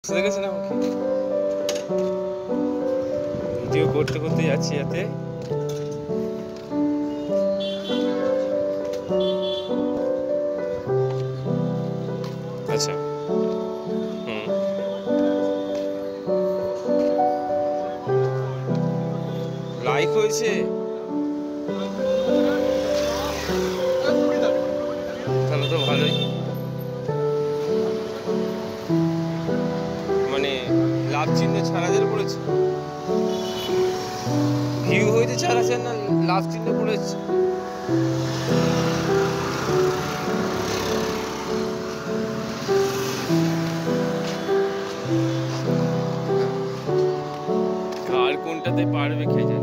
দেখেছেন আমাকে ভিডিও করতে করতে যাচ্ছি যাতে আচ্ছা লাইক হয়েছে তাহলে তো ভালোই মানে লাভ চিহ্ন ছাড়াদের পড়েছে ভিউ হইতে 4000 না লাভ চিহ্ন পড়েছে কার কোনটাতে পারবে খেয়ে